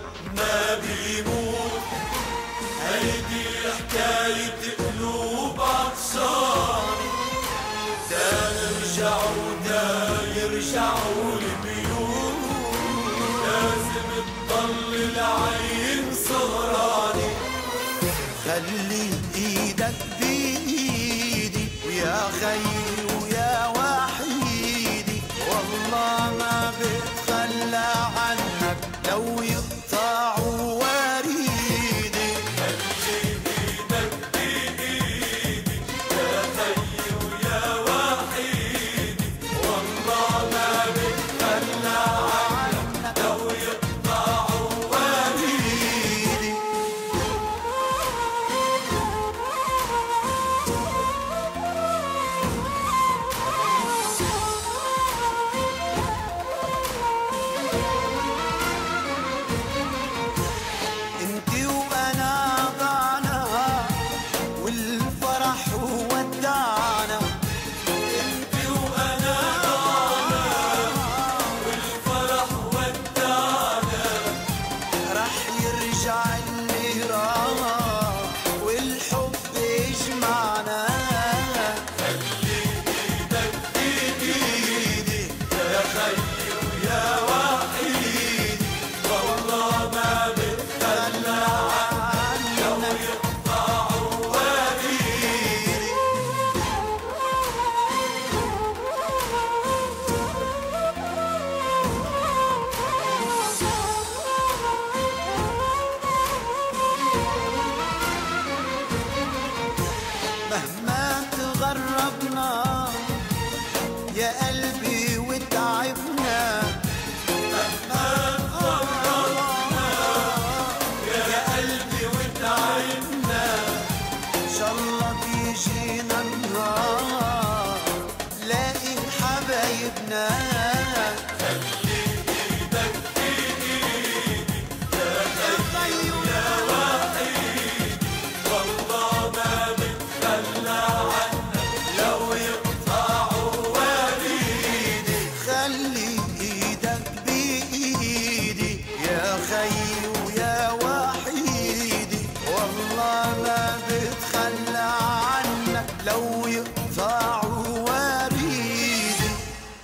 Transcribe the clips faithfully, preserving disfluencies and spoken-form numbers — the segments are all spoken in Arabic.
ما بيموت. هيدي حكاية قلوب عطشان، دا يرجعوا دا يرجعوا البيوت. لازم تضل العين سهرانة. خلي ايدك بايدي ويا خيي ويا وحيدي، والله ما بتخلى عنك لو يقطعوا وريدي. خلي ايدك بايدي يا خيي ويا وحيدي، والله ما بتخلى عنك لو يقطعوا وريدي. انتي وانا ضعنا والفرح ودعنا. انتي وانا ضعنا والفرح ودعنا. رح يرجع اللي راح والحب يجمعنا. خلي ايدك بايدي يا خيي ويا وحيدي، والله ما بتخلى عنك لو يقطعوا وريدي. مهما تغربنا يا قلبي وتعبنا. مهما تغربنا يا قلبي وتعبنا. إن شاء الله بيجينا النهار لاقي حبايبنا. خلي ايدك بايدي يا خيي ويا وحيدي، والله ما بتخلى عنك لو يقطعوا وريدي. خلي ايدك بايدي يا خيي ويا وحيدي، والله ما بتخلى عنك لو يقطعوا وريدي.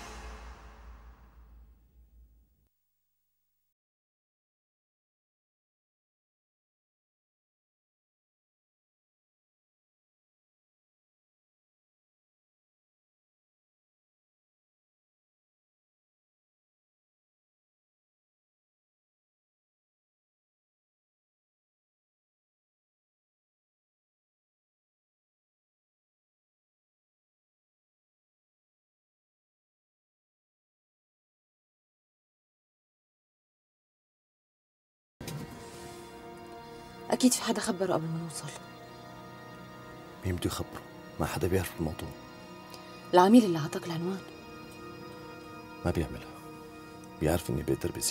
أكيد في حدا خبره قبل ما نوصل. مين بده يخبره؟ ما حدا بيعرف الموضوع. العميل اللي عطاك العنوان. ما بيعملها، بيعرف اني بتربزي.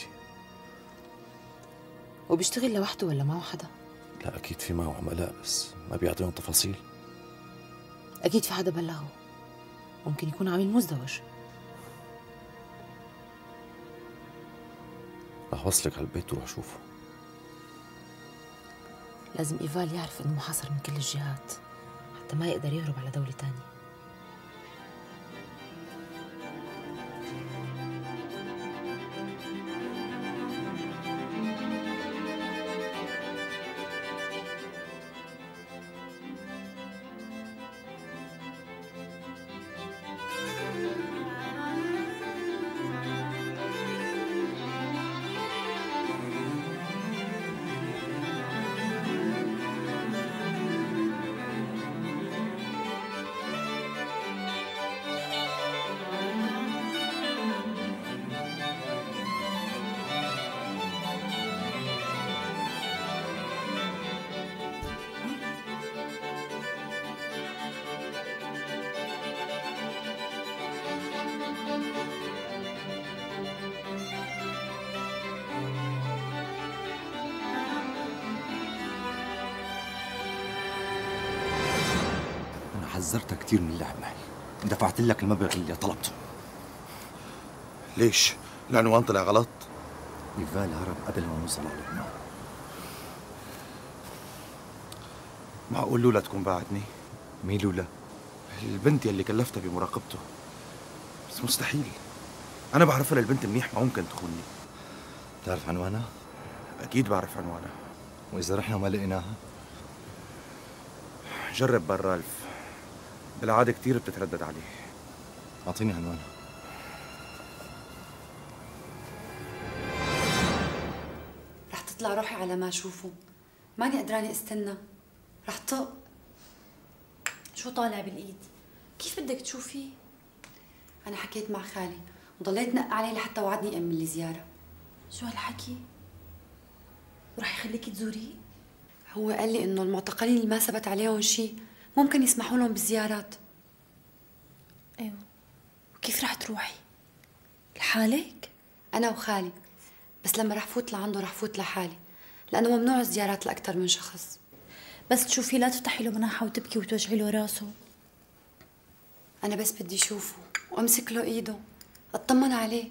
وبيشتغل لوحده ولا معه حدا؟ لا أكيد في معه عملاء بس ما بيعطيهم تفاصيل. أكيد في حدا بلغه، ممكن يكون عميل مزدوج. رح وصلك على البيت وروح شوفه. لازم إيفال يعرف إنه محاصر من كل الجهات حتى ما يقدر يهرب على دولة تانية. حذرتك كثير من اللعب معي، دفعت لك المبلغ اللي طلبته. ليش؟ العنوان طلع غلط؟ يفال هرب قبل ما نوصل على لبنان. معقول لولا تكون باعتني؟ مين لولا؟ البنت يلي كلفتها بمراقبته. بس مستحيل، أنا بعرفها للبنت منيح، ما ممكن تخونني. بتعرف عنوانها؟ أكيد بعرف عنوانها. وإذا رحنا وما لقيناها؟ جرب بار رالف، بالعادة كتير بتتردد عليه. أعطيني عنوانها. رح تطلع روحي على ما أشوفه، ماني قدرانة استنى، رح طق. شو طالع بالإيد؟ كيف بدك تشوفيه؟ أنا حكيت مع خالي وضليت نق عليه لحتى وعدني يأمن لي زيارة. شو هالحكي؟ ورح يخليكي تزوريه؟ هو قال لي إنه المعتقلين اللي ما ثبت عليهم شيء ممكن يسمحوا لهم بالزيارات. أيوه، وكيف رح تروحي؟ لحالك؟ أنا وخالي، بس لما رح فوت لعنده رح فوت لحالي، لأنه ممنوع الزيارات لأكثر من شخص. بس تشوفي لا تفتحي له مناحة وتبكي وتوجعي له راسه. أنا بس بدي أشوفه وأمسك له إيده، أطمن عليه.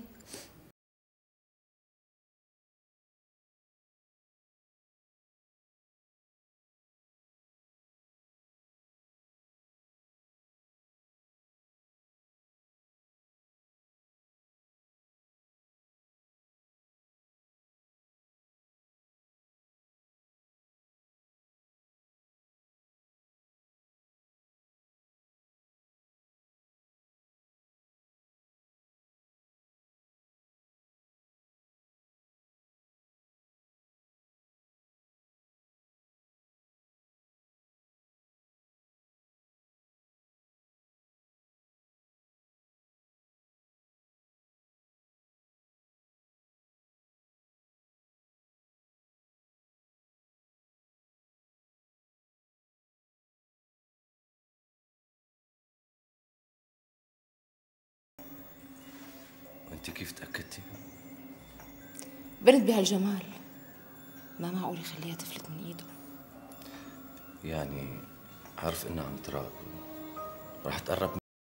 وانت كيف تأكدتي؟ بنت بهالجمال ما معقول يخليها تفلت من ايده. يعني عارف انها عم تراق رح تقرب.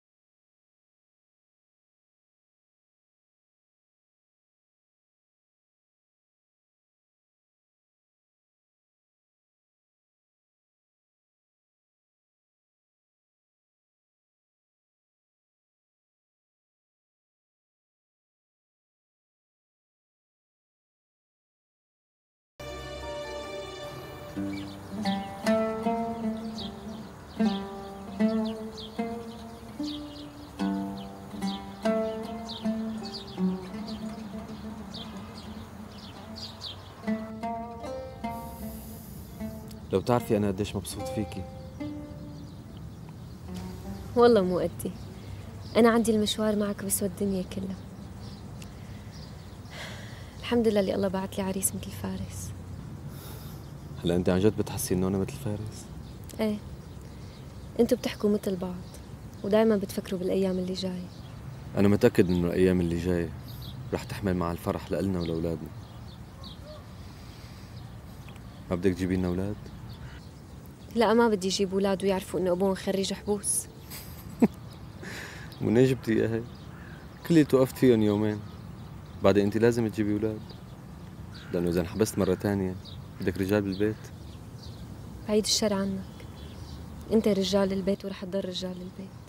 لو تعرفي أنا قديش مبسوط فيكي. والله مو قدي، أنا عندي المشوار معك بسوى الدنيا كلها. الحمد لله اللي الله بعت لي عريس مثل فارس. هلا أنت عن جد بتحسي إنه أنا مثل فارس؟ إيه، أنتوا بتحكوا مثل بعض ودايما بتفكروا بالأيام اللي جاية. أنا متأكد إنه الأيام اللي جاية رح تحمل مع الفرح لإلنا ولأولادنا. ما بدك تجيبي لنا أولاد؟ لا، ما بدي أجيب أولاد ويعرفوا إنه أبوهم خريج حبوس. منين جبتي إياها؟ كلي توقفت فيهم يومين، بعدين أنت لازم تجيبي أولاد، لأنه إذا انحبست مرة تانية بدك رجال بالبيت. بعيد الشر عنك، أنت رجال البيت ورح تضل رجال البيت.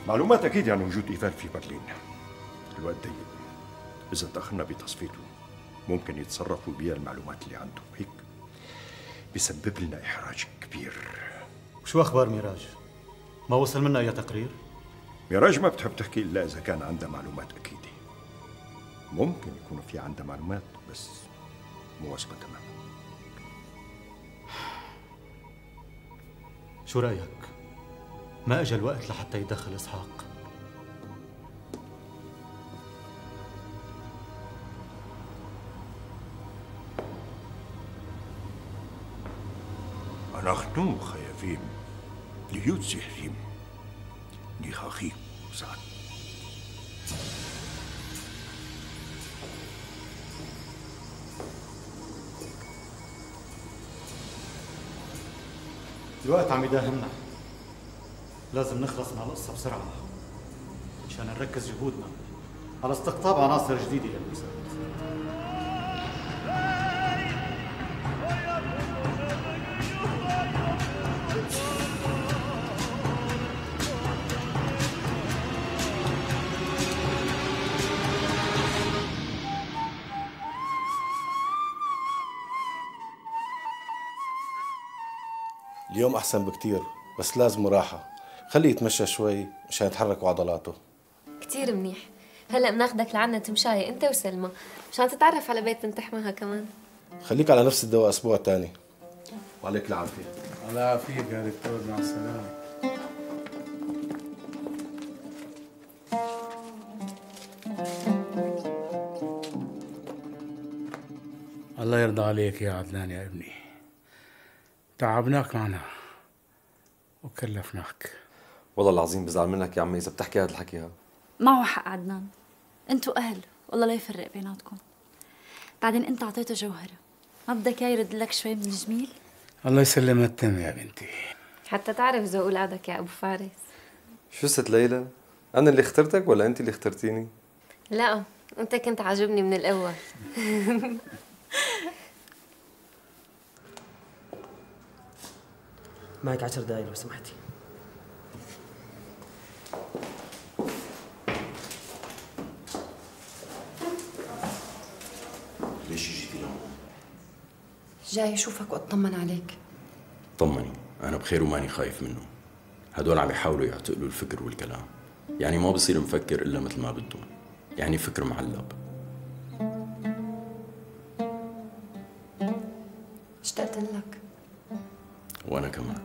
معلومات أكيد عن وجود إيفال في برلين. الوقت ضيق، إذا تأخرنا بتصفيته ممكن يتصرفوا بيها المعلومات اللي عنده، هيك بيسبب لنا إحراج كبير. شو أخبار ميراج؟ ما وصل منها أي تقرير؟ ميراج ما بتحب تحكي إلا إذا كان عندها معلومات أكيدة. ممكن يكون في عندها معلومات بس مو واثقة تماما. شو رأيك؟ ما أجا الوقت لحتى يتدخل إسحاق. אנחנו חייבים להיות זהירים, ניחכים קצת. الوقت عم يداهمنا، لازم نخلص من القصة بسرعة مشان نركز جهودنا على استقطاب عناصر جديدة للموساد. اليوم أحسن بكتير، بس لازم راحة. خليه يتمشى شوي مشان يتحركوا عضلاته. كتير منيح. هلا بناخدك لعنا تمشاية انت وسلمى مشان تتعرف على بيت بنت حماها كمان. خليك على نفس الدواء أسبوع تاني. وعليك العافية. الله يعافيك يا دكتور، مع السلامة. الله يرضى عليك يا عدنان يا ابني، تعبناك معنا وكلفناك. والله العظيم بزعل منك يا عمي إذا بتحكي هذا الحكي هذا. معه حق عدنان، انتوا أهل والله لا يفرق بيناتكم. بعدين انت اعطيته جوهرة، ما بدك اياه يرد لك شوي من الجميل؟ الله يسلمها التم يا بنتي. حتى تعرف ذوق أولادك يا أبو فارس. شو ست ليلى؟ أنا اللي اخترتك ولا أنت اللي اخترتيني؟ لا أنت كنت عاجبني من الأول. معك عشر دقايق لو سمحتي. ليش جيتي لهون؟ جاي اشوفك واطمن عليك. طمني، انا بخير وماني خايف منه. هدول عم يحاولوا يعتقلوا الفكر والكلام، يعني ما بصير مفكر الا مثل ما بدهم، يعني فكر معلب. اشتقت لك. وانا كمان.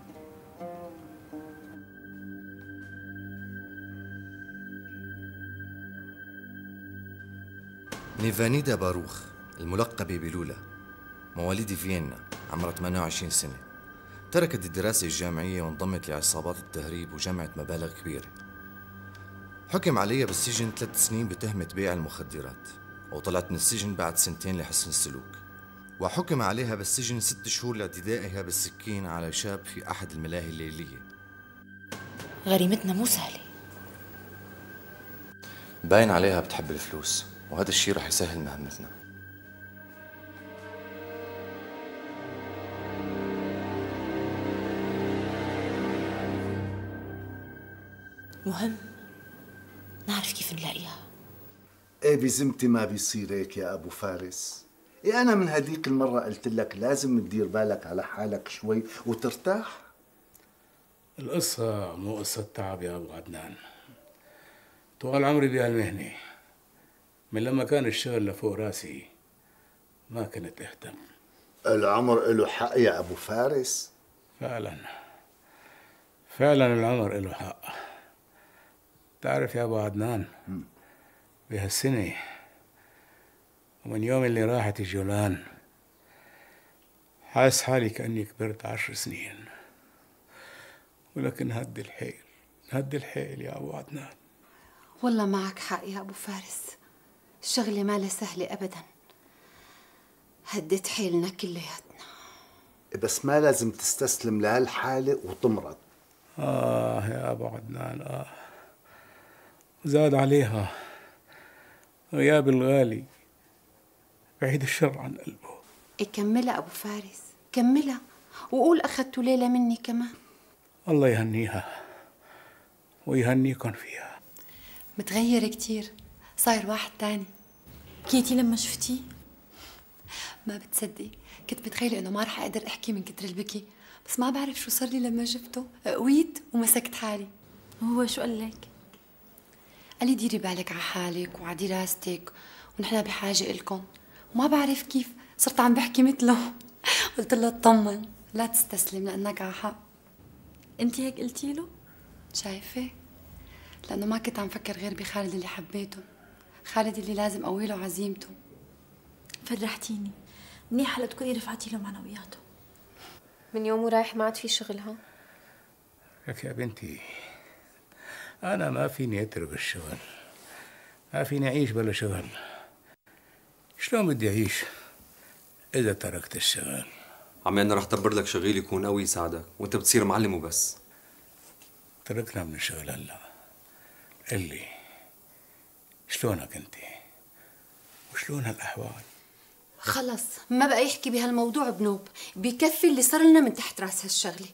نيفانيدا باروخ الملقبة بلولا، مواليد فيينا، عمرها ثمانية وعشرين سنة. تركت الدراسة الجامعية وانضمت لعصابات التهريب وجمعت مبالغ كبيرة. حكم عليها بالسجن ثلاث سنين بتهمة بيع المخدرات، وطلعت من السجن بعد سنتين لحسن السلوك. وحكم عليها بالسجن ست شهور لاعتدائها بالسكين على شاب في أحد الملاهي الليلية. غريمتنا مو سهلة. باين عليها بتحب الفلوس، وهذا الشيء رح يسهل مهمتنا. مهم نعرف كيف نلاقيها. ايه بزمتي ما بيصير هيك يا ابو فارس. إيه أنا من هديك المرة قلت لك لازم تدير بالك على حالك شوي وترتاح. القصة مو قصة تعب يا أبو عدنان. طوال عمري بهالمهنة، من لما كان الشغل لفوق راسي ما كنت أهتم. العمر له حق يا أبو فارس. فعلا فعلا العمر له حق. تعرف يا أبو عدنان، بهالسنة ومن يوم اللي راحت الجولان حاس حالي كأني كبرت عشر سنين، ولكن هد الحيل هد الحيل يا أبو عدنان. والله معك حق يا أبو فارس، الشغلة ما لها سهلة أبدا. هدت حيلنا كلياتنا. بس ما لازم تستسلم لهالحالة وتمرض. آه يا أبو عدنان، آه زاد عليها غياب الغالي، بعيد الشر عن قلبه. إيه كملها أبو فارس، كملها وقول أخذتوا ليلة مني كمان. الله يهنيها، ويهنيكم فيها. متغير كتير، صاير واحد تاني. بكيتي لما شفتيه؟ ما بتصدقي، كنت متخيلة انه ما رح اقدر احكي من كتر البكي، بس ما بعرف شو صار لي لما شفته، قويت ومسكت حالي. وهو شو قال لك؟ قال لي ديري بالك على حالك وعلى دراستك ونحن بحاجة إلكم، وما بعرف كيف صرت عم بحكي مثله. قلت له اطمن، لا تستسلم لأنك على حق. انت هيك قلتي له؟ شايفة؟ لأنه ما كنت عم فكر غير بخالد اللي حبيته، خالد اللي لازم قوي له عزيمته. فرحتيني، منيح هلا تكوني رفعتي له معنوياته. من يوم ورايح ما عاد في شغل ها؟ لك يا بنتي، أنا ما فيني أترك الشغل، ما فيني أعيش بلا شغل. شلون بدي أعيش إذا تركت الشغل؟ عمي أنا رح دبر لك شغيل يكون قوي يساعدك وأنت بتصير معلم وبس. تركنا من الشغل هلا، قل لي شلونك أنت؟ وشلون هالأحوال؟ خلص ما بقى يحكي بهالموضوع بنوب، بكفي اللي صار لنا من تحت راس هالشغله.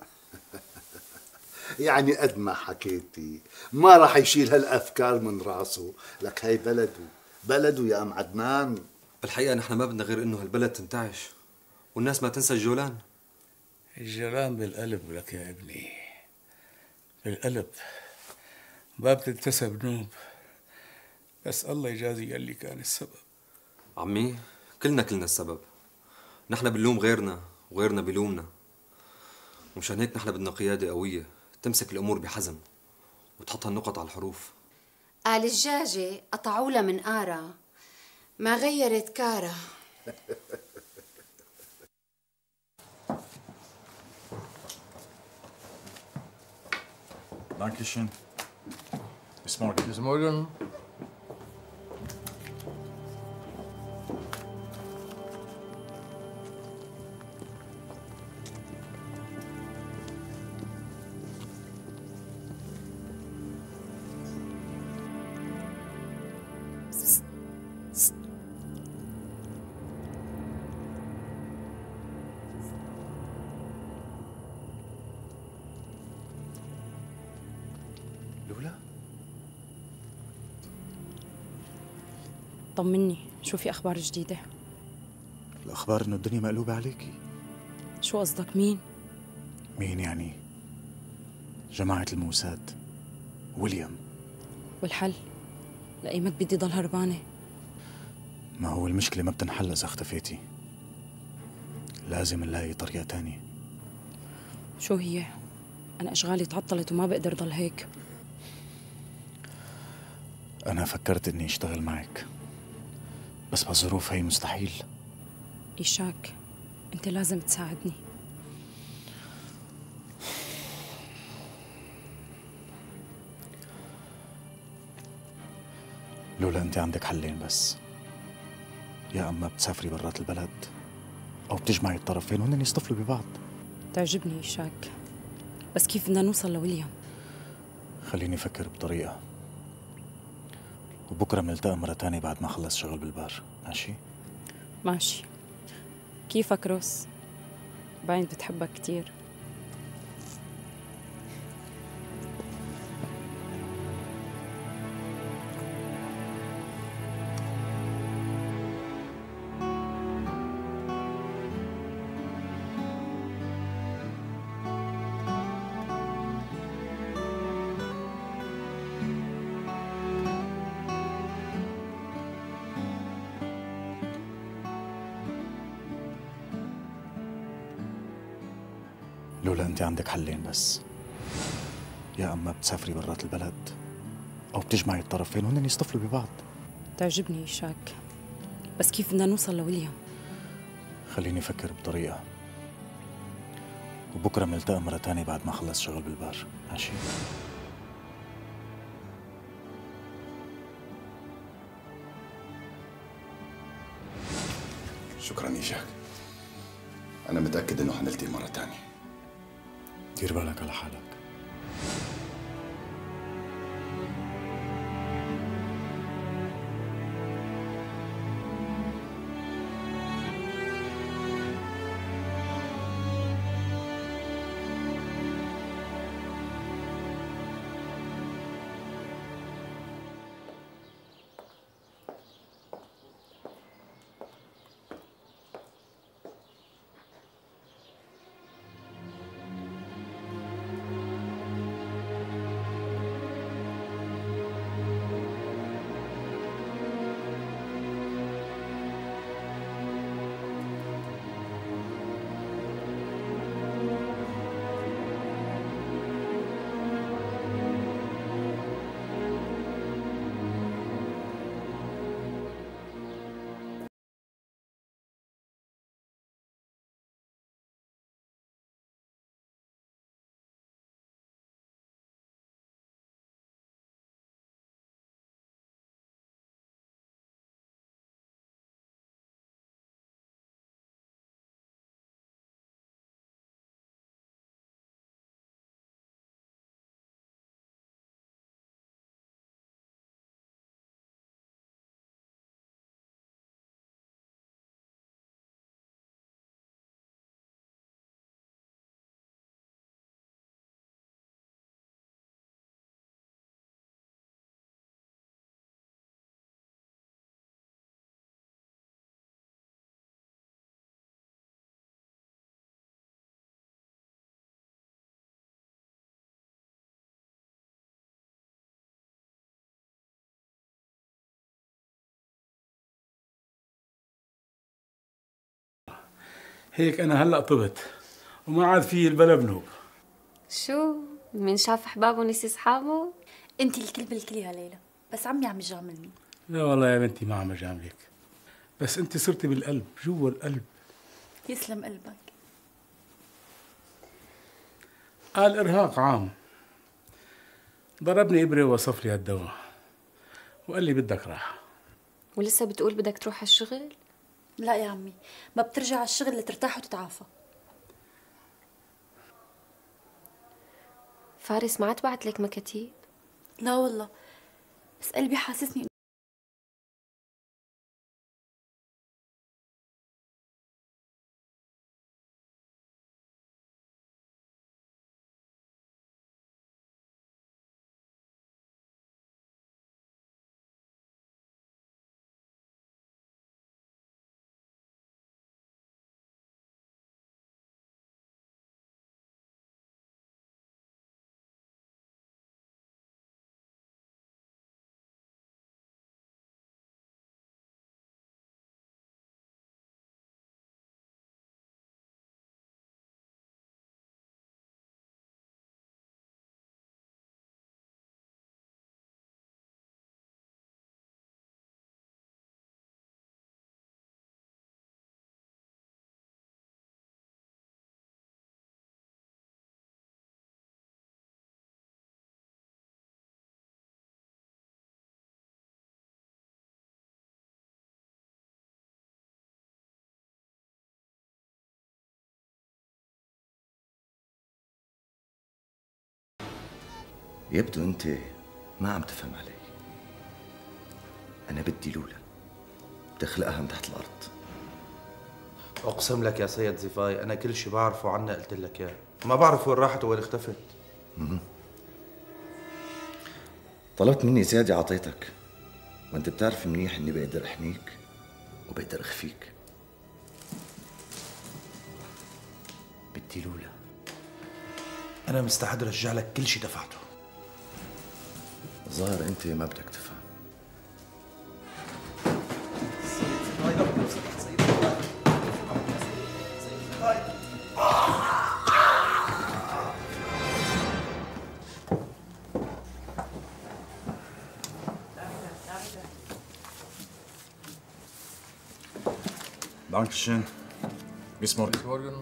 يعني قد ما حكيتي ما راح يشيل هالافكار من راسه، لك هي بلده بلده يا ام عدنان. بالحقيقه نحن ما بدنا غير انه هالبلد تنتعش والناس ما تنسى الجولان. الجولان بالقلب لك يا ابني، بالقلب ما بتنتسب نوب، بس الله يجازي اللي كان السبب. عمي كلنا كلنا السبب، نحن بنلوم غيرنا وغيرنا بيلومنا، ومشان هيك نحن بدنا قيادة قوية تمسك الأمور بحزم وتحط هالنقط على الحروف. قال الجاجة قطعوا لها من قارة ما غيرت كارة. Dankeschön. Bis morgen. Bis morgen. لولا طمني، شو في أخبار جديدة؟ الأخبار إنه الدنيا مقلوبة عليكي. شو قصدك؟ مين؟ مين يعني؟ جماعة الموساد، ويليام. والحل؟ لأيمت بدي ضل هربانة. ما هو المشكلة ما بتنحل إذا اختفيتي، لازم نلاقي طريقة تانية. شو هي؟ أنا أشغالي تعطلت وما بقدر ضل هيك. أنا فكرت إني أشتغل معك، بس بالظروف هي مستحيل. إيشاك، أنت لازم تساعدني. لولا أنت عندك حلين بس، يا أما بتسافري برات البلد أو بتجمعي الطرفين وهن يصطفلوا ببعض. تعجبني إيشاك، بس كيف بدنا نوصل لويليام؟ خليني أفكر بطريقة، وبكرة بنلتقى مرة تانية بعد ما أخلص شغل بالبار، ماشي؟ ماشي. كيفك روس؟ باين بتحبك كتير. لولا أنت عندك حلين بس، يا أما بتسافري برات البلد أو بتجمعي الطرفين وهن يصطفلوا ببعض. تعجبني إيشاك، بس كيف بدنا نوصل لويليام؟ خليني أفكر بطريقة، وبكرة بنلتقى مرة تانية بعد ما أخلص شغل بالبار، ماشي؟ شكرا إيشاك، أنا متأكد إنه حنلتقي مرة تانية. دير بالك على حالك. هيك أنا هلأ طبت وما عاد في البلا بنوب. شو؟ من شاف أحبابه نسي أصحابه؟ انت الكل بالكل يا ليلى، بس عمي عم يجاملني. لا والله يا بنتي ما عم أجاملك، بس أنت صرتي بالقلب، جوا القلب. يسلم قلبك. قال إرهاق عام، ضربني إبرة ووصف لي هالدواء وقال لي بدك راحة. ولسه بتقول بدك تروح على الشغل؟ لا يا عمي، ما بترجع على الشغل لترتاح وتتعافى. فارس ما عاد بعت لك مكاتيب؟ لا والله، بس قلبي حاسسني يبدو أنت ما عم تفهم علي. أنا بدي لولا، بدي أخلقها من تحت الأرض. أقسم لك يا سيد زفاي أنا كل شي بعرفه عنها قلت لك إياه، ما بعرف وين راحت وين اختفت. مم. طلبت مني زيادة عطيتك، وأنت بتعرف منيح إني بقدر أحميك وبقدر أخفيك. بدي لولا. أنا مستعد رجع لك كل شي دفعته. ظاهر أنت ما بدك تفهم. Dankeschön. Bis morgen. Bis morgen.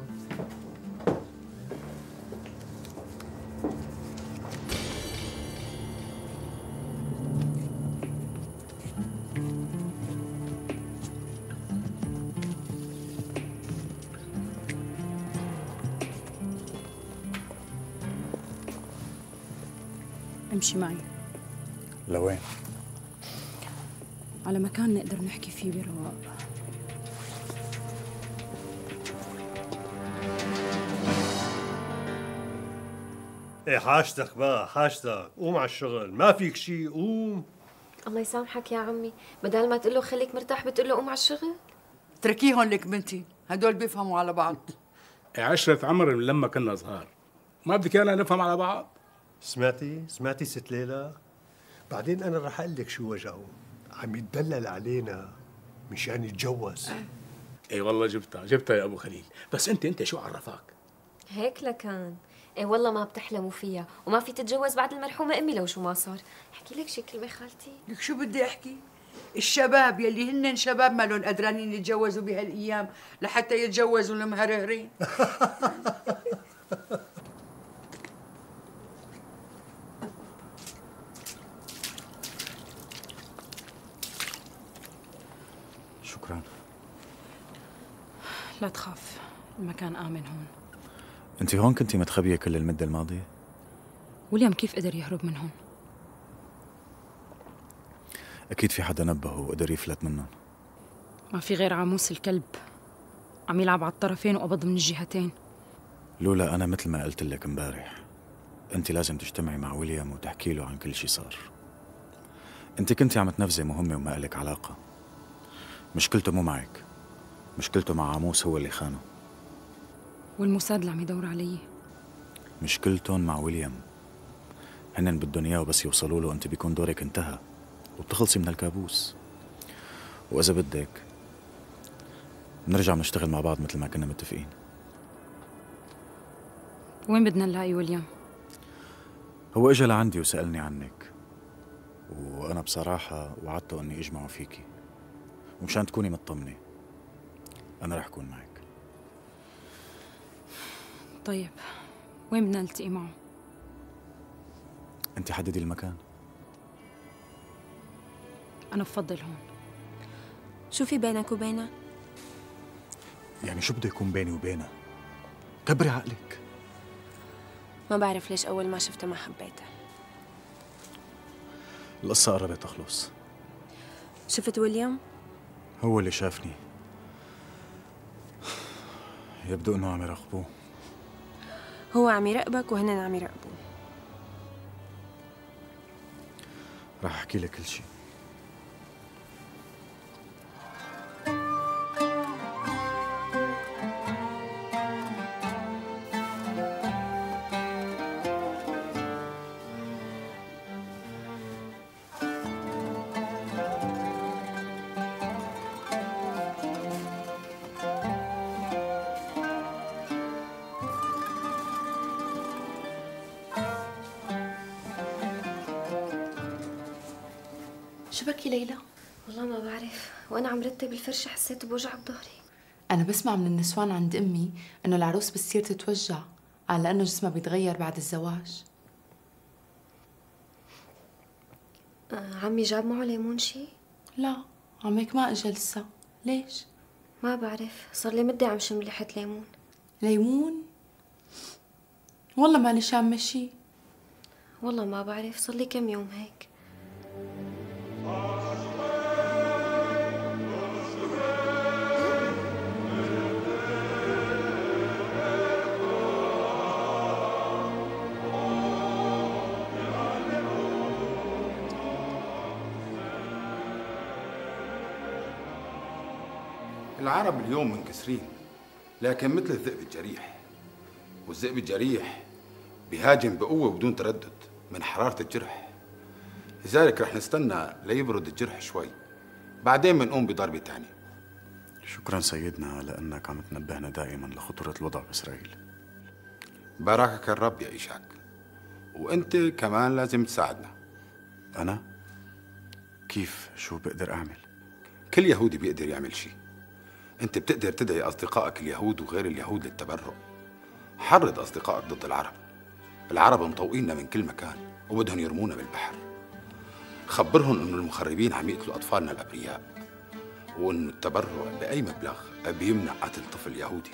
امشي معي. لوين؟ على مكان نقدر نحكي فيه برواق. ايه حاجتك بقى حاجتك، قوم على الشغل، ما فيك شيء قوم. الله يسامحك يا عمي، بدل ما تقول له خليك مرتاح بتقول له قوم على الشغل. اتركيهم لك بنتي، هدول بيفهموا على بعض. عشرة عمر من لما كنا صغار، ما بدك ايانا نفهم على بعض؟ سمعتي؟ سمعتي ست ليلى؟ بعدين انا رح اقول لك شو وجهه، عم يتدلل علينا مشان يتجوز. اي والله جبتها جبتها يا ابو خليل، بس انت انت شو عرفك؟ هيك لكان. ايه والله ما بتحلموا فيها، وما في تتجوز بعد المرحومة امي لو شو ما صار. احكي لك شي كلمة خالتي؟ لك شو بدي احكي؟ الشباب يلي هن شباب ما لهم قدرانين يتجوزوا بهالايام لحتى يتجوزوا المهرهرين. شكرا. لا تخاف، المكان آمن هون. انت هون كنتي متخبية كل المدة الماضية؟ وليام كيف قدر يهرب من هون؟ أكيد في حدا نبهه وقدر يفلت منهم. ما في غير عاموس الكلب عم يلعب على الطرفين وقبض من الجهتين. لولا أنا مثل ما قلت لك امبارح، أنت لازم تجتمعي مع ويليام وتحكي له عن كل شي صار. أنت كنتي عم تنفذي مهمة وما إلك علاقة. مشكلته مو معك، مشكلته مع عاموس هو اللي خانه. والموساد اللي عم يدور علي مشكلتهم مع ويليام. هنن بدهم إياه وبس يوصلوا له أنت بيكون دورك انتهى وبتخلصي من هالكابوس. وإذا بدك بنرجع بنشتغل مع بعض مثل ما كنا متفقين. وين بدنا نلاقي ويليام؟ هو اجى لعندي وسألني عنك، وأنا بصراحة وعدته إني أجمعه فيكي، ومشان تكوني مطمنة أنا رح أكون معك. طيب وين بدنا نلتقي معه؟ أنت حددي المكان. أنا بفضل هون. شو في بينك وبينه؟ يعني شو بده يكون بيني وبينها؟ كبري عقلك. ما بعرف ليش أول ما شفته ما حبيته. القصة قربت تخلص. شفت ويليام؟ هو اللي شافني، يبدو إنه عم يراقبوه. هو عم يراقبك وهن عم يراقبوه. رح أحكي لك كل شيء. شو بكي ليلى؟ والله ما بعرف، وانا عم رتب الفرشه حسيت بوجع بظهري. انا بسمع من النسوان عند امي انه العروس بتصير تتوجع على انه جسمها بيتغير بعد الزواج. آه عمي جاب معه ليمون شي؟ لا عمك ما اجى لسه. ليش؟ ما بعرف، صار لي مدة عم شم ريحة ليمون. ليمون؟ والله ماني شامة شي. والله ما بعرف، صار لي كم يوم هيك. العرب اليوم منكسرين، لكن مثل الذئب الجريح، والذئب الجريح بيهاجم بقوة وبدون تردد من حرارة الجرح. لذلك رح نستنى ليبرد الجرح شوي، بعدين بنقوم بضربة تانية. شكرا سيدنا لأنك عم تنبهنا دائما لخطورة الوضع بإسرائيل. باركك الرب يا إيشاك، وأنت كمان لازم تساعدنا. أنا؟ كيف؟ شو بقدر أعمل؟ كل يهودي بيقدر يعمل شيء. أنت بتقدر تدعي أصدقائك اليهود وغير اليهود للتبرع. حرض أصدقائك ضد العرب. العرب مطوقيننا من كل مكان وبدهم يرمونا بالبحر. خبرهم إنه المخربين عم يقتلوا أطفالنا الأبرياء، وإنه التبرع بأي مبلغ بيمنع قتل طفل يهودي.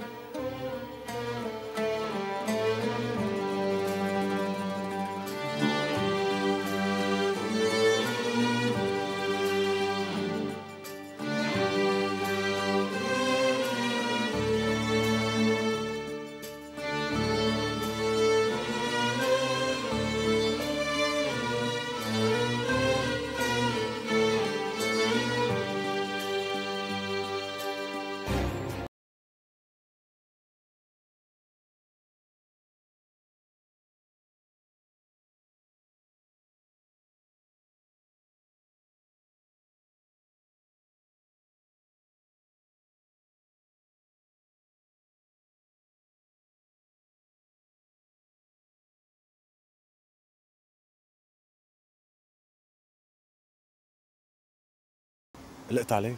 قلقت عليك.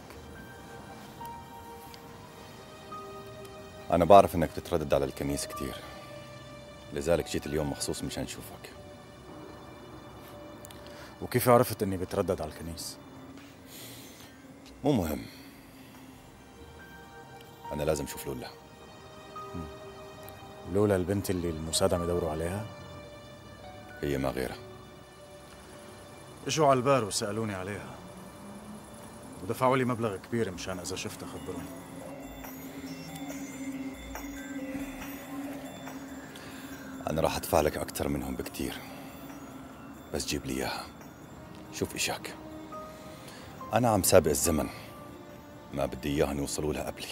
أنا بعرف إنك بتتردد على الكنيسة كتير، لذلك جيت اليوم مخصوص مشان أشوفك. وكيف عرفت إني بتردد على الكنيسة؟ مو مهم، أنا لازم أشوف لولا. لولا البنت اللي الموساد عم يدوروا عليها؟ هي ما غيرها. اجوا على البار وسألوني عليها، ودفعوا لي مبلغ كبير مشان إذا شفتها خبروني. أنا راح أدفع لك أكثر منهم بكتير، بس جيب لي إياها. شوف إيشاك، أنا عم سابق الزمن، ما بدي إياهم يوصلوا لها قبلي.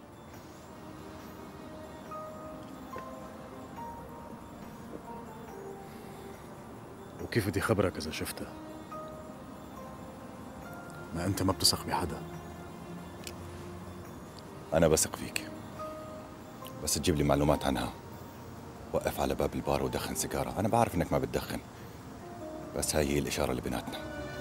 وكيف بدي خبرك إذا شفتها؟ ما أنت ما بتثق بحدا. أنا بثق فيك، بس تجيب لي معلومات عنها. وقف على باب البار ودخن سيجارة. أنا بعرف إنك ما بتدخن، بس هاي هي الإشارة اللي بيناتنا.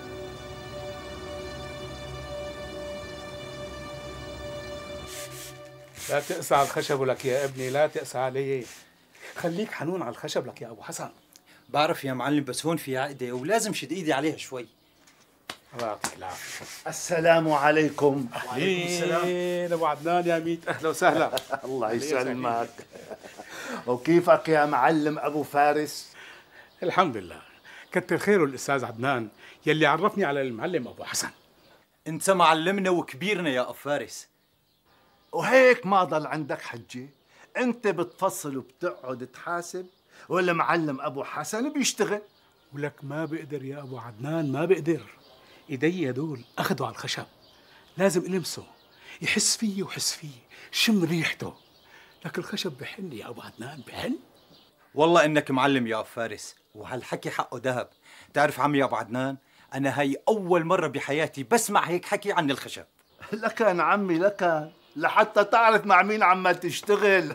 لا تقسى على الخشب لك يا ابني، لا تقسى عليه. خليك حنون على الخشب لك يا ابو حسن. بعرف يا معلم، بس هون في عقده ولازم شد ايدي عليها شوي. الله يعطيك العافيه. السلام عليكم. وعليكم السلام ابو عدنان يا ميت، اهلا وسهلا. الله يسلمك. وكيفك يا معلم ابو فارس؟ الحمد لله، كتر خيره الاستاذ عدنان يلي عرفني على المعلم ابو حسن. انت معلمنا وكبيرنا يا ابو فارس. وهيك ما ضل عندك حجه؟ انت بتفصل وبتقعد تحاسب، والمعلم ابو حسن بيشتغل. ولك ما بقدر يا ابو عدنان، ما بقدر. ايدي هدول اخذوا على الخشب، لازم المسه، يحس فيه وحس فيه، شم ريحته. لك الخشب بحن يا ابو عدنان، بحن. والله انك معلم يا ابو فارس، وهالحكي حقه ذهب. تعرف عمي يا ابو عدنان، انا هي اول مره بحياتي بسمع هيك حكي عن الخشب. لكن عمي لكن لحتى تعرف مع مين عم تشتغل.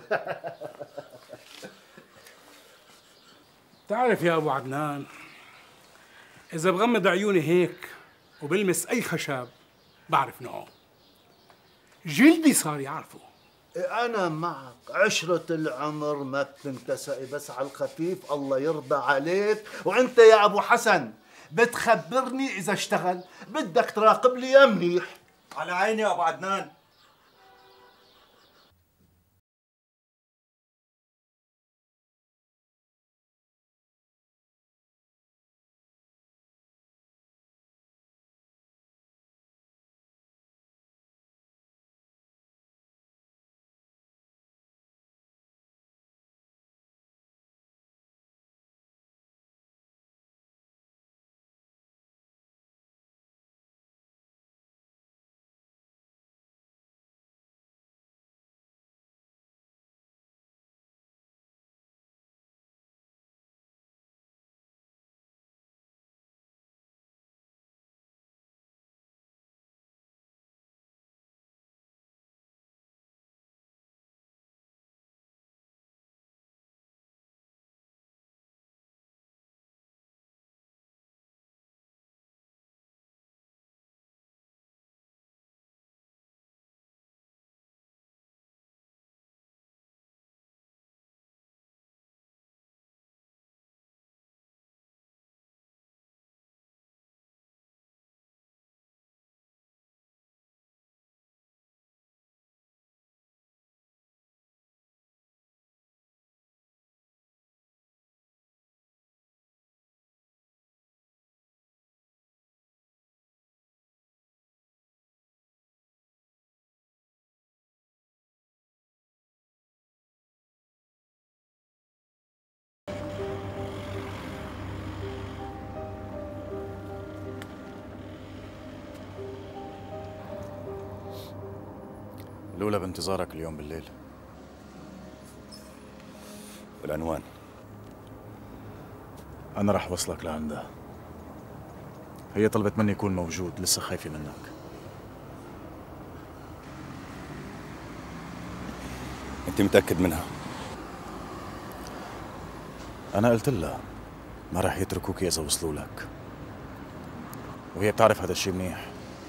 تعرف يا ابو عدنان، اذا بغمض عيوني هيك وبلمس اي خشب بعرف نوعه، جلدي صار يعرفه. انا معك، عشرة العمر ما بتنتسى، بس على الخفيف الله يرضى عليك. وانت يا ابو حسن بتخبرني اذا اشتغل، بدك تراقب لي يا منيح. على عيني يا ابو عدنان. لولا بانتظارك اليوم بالليل. العنوان؟ أنا رح وصلك لعندها. هي طلبت مني أكون موجود، لسه خايفة منك. أنت متأكد منها؟ أنا قلت لها ما رح يتركوك إذا وصلوا لك، وهي بتعرف هذا الشيء منيح.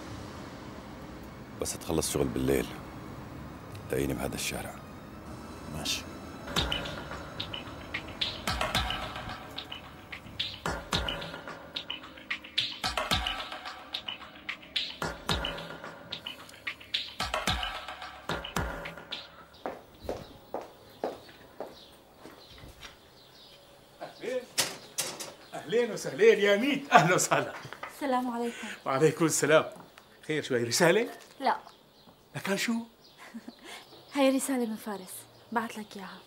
بس تخلص شغل بالليل تلاقيني بهذا الشارع. ماشي. أهلين أهلين وسهلين يا ميت، أهلا وسهلا. السلام عليكم. وعليكم السلام. خير شوي، رسالة؟ لا. لكن شو؟ هي رسالة من فارس، بعت لك إياها.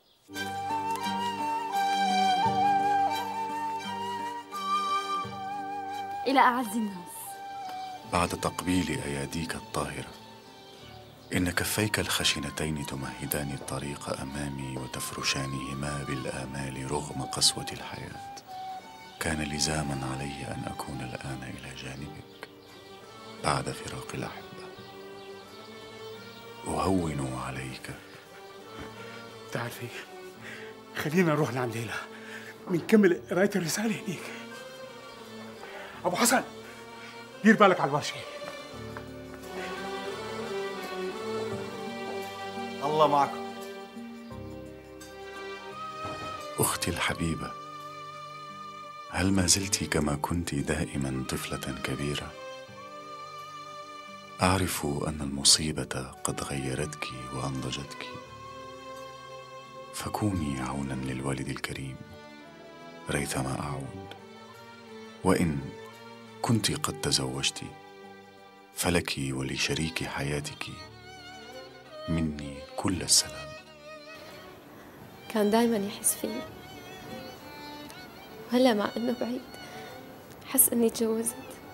إلى أعز الناس. بعد تقبيل أياديك الطاهرة، إن كفيك الخشنتين تمهدان الطريق أمامي وتفرشانهما بالآمال رغم قسوة الحياة. كان لزاما علي أن أكون الآن إلى جانبك بعد فراق الأحبة. أهون عليك. بتعرفي، خلينا نروح لعند ليلى بنكمل قراية الرسالة هنيك. أبو حسن دير بالك على الورشة. الله معكم. أختي الحبيبة، هل ما زلت كما كنت دائما طفلة كبيرة؟ أعرف أن المصيبة قد غيرتك وأنضجتك، فكوني عونا للوالد الكريم ريثما أعود. وإن كنت قد تزوجت فلك ولشريك حياتك مني كل السلام. كان دايما يحس فيي، وهلا مع انه بعيد حس اني تجوزت.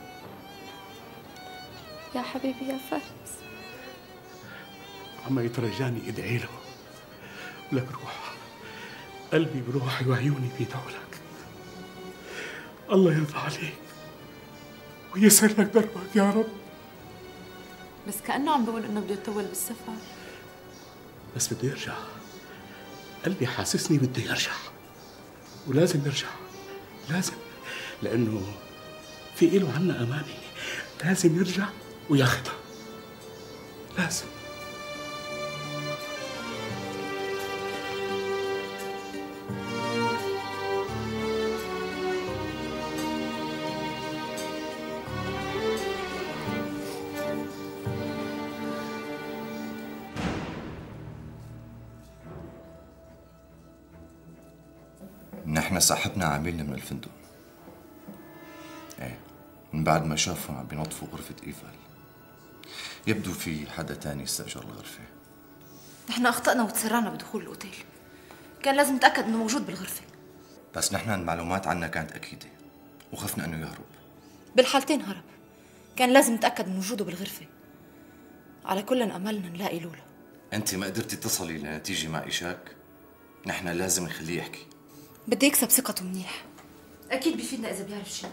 يا حبيبي يا فارس. عما يترجاني ادعي له، ولك روح قلبي بروحي وعيوني بيدعوا لك. الله يرضى عليك ويسر لك دربك يا رب. بس كأنه عم بقول انه بده يطول بالسفر. بس بده يرجع، قلبي حاسسني بده يرجع، ولازم يرجع، لازم، لأنه في إله عنا أماني لازم يرجع وياخدها، لازم. نحن سحبنا عميلنا من الفندق. ايه، من بعد ما شافهم عم بينظفوا غرفة إيفال. يبدو في حدا تاني استأجر الغرفة. نحن أخطأنا وتسرعنا بدخول الأوتيل. كان لازم نتأكد إنه موجود بالغرفة. بس نحن المعلومات عنه كانت أكيدة وخفنا إنه يهرب. بالحالتين هرب. كان لازم نتأكد من وجوده بالغرفة. على كل أملنا نلاقي لولا. أنت ما قدرتي تصلي لنتيجة مع إيشاك؟ نحن لازم نخليه يحكي. بدي يكسب ثقته منيح. أكيد بيفيدنا إذا بيعرف شيء.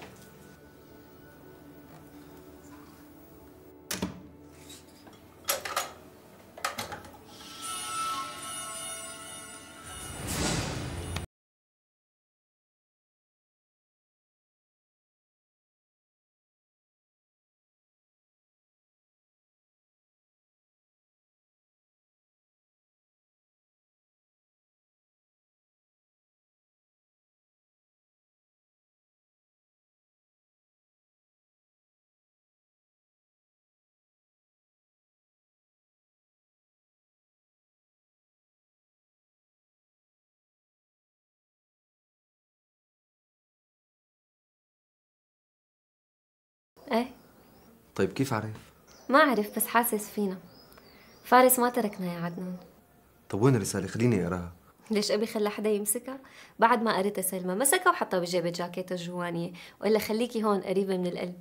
ايه. طيب كيف عرف؟ ما عرف، بس حاسس فينا. فارس ما تركنا يا عدنان. طب وين الرسالة؟ خليني اقراها. ليش ابي خلى حدا يمسكها؟ بعد ما قريتها سلمى مسكها وحطها بجيبة جاكيته الجوانية، وإلا خليكي هون قريبة من القلب.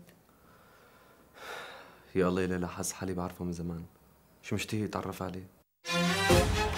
يا الله يا ليلى، حاسس حالي بعرفه من زمان، شو مشتهي اتعرف عليه.